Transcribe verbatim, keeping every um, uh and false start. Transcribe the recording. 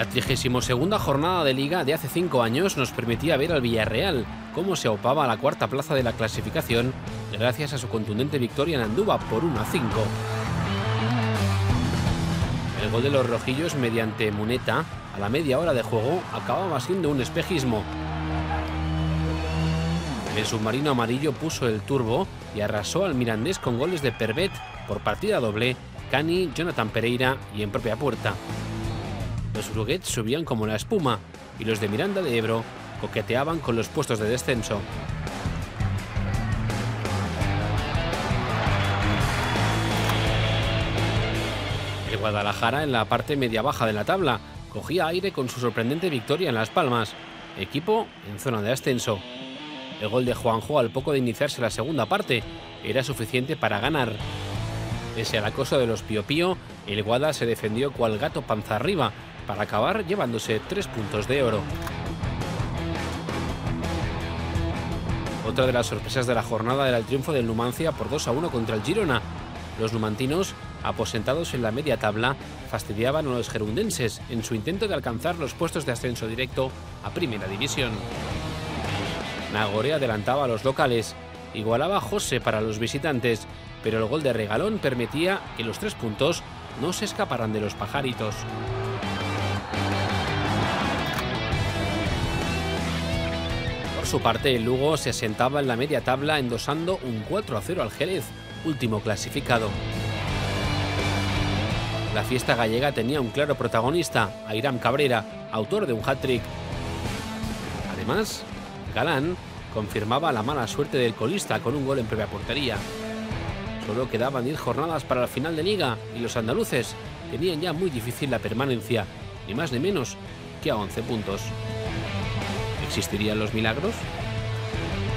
La trigésima segunda jornada de Liga de hace cinco años nos permitía ver al Villarreal cómo se aupaba a la cuarta plaza de la clasificación gracias a su contundente victoria en Andúba por uno a cinco. El gol de los rojillos mediante Muneta a la media hora de juego acababa siendo un espejismo. El submarino amarillo puso el turbo y arrasó al Mirandés con goles de Pervet por partida doble, Cani, Jonathan Pereira y en propia puerta. Los Bruguets subían como la espuma y los de Miranda de Ebro coqueteaban con los puestos de descenso. El Guadalajara, en la parte media-baja de la tabla, cogía aire con su sorprendente victoria en Las Palmas, equipo en zona de ascenso. El gol de Juanjo al poco de iniciarse la segunda parte era suficiente para ganar. Pese al acoso de los Pío Pío, el Guada se defendió cual gato panza arriba para acabar llevándose tres puntos de oro. Otra de las sorpresas de la jornada era el triunfo del Numancia por dos a uno contra el Girona. Los numantinos, aposentados en la media tabla, fastidiaban a los gerundenses en su intento de alcanzar los puestos de ascenso directo a Primera División. Nagore adelantaba a los locales, igualaba a José para los visitantes, pero el gol de Regalón permitía que los tres puntos no se escaparan de los pajaritos. Por su parte, el Lugo se asentaba en la media tabla endosando un cuatro a cero al Jerez, último clasificado. La fiesta gallega tenía un claro protagonista, Airam Cabrera, autor de un hat-trick. Además, Galán confirmaba la mala suerte del colista con un gol en propia portería. Solo quedaban diez jornadas para el final de Liga y los andaluces tenían ya muy difícil la permanencia, ni más ni menos que a once puntos. ¿Existirían los milagros?